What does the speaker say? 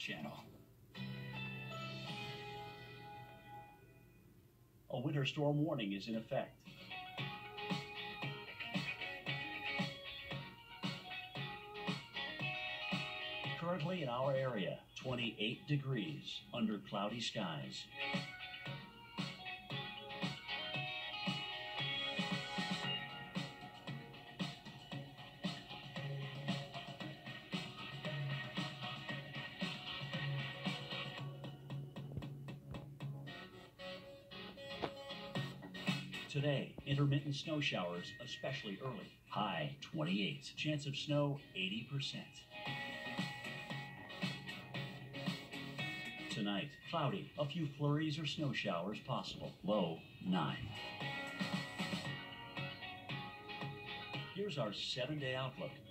Channel. A winter storm warning is in effect. Currently in our area, 28 degrees under cloudy skies. Today, intermittent snow showers, especially early. High 28. Chance of snow 80%. Tonight, cloudy. A few flurries or snow showers possible. Low 9. Here's our 7-day outlook.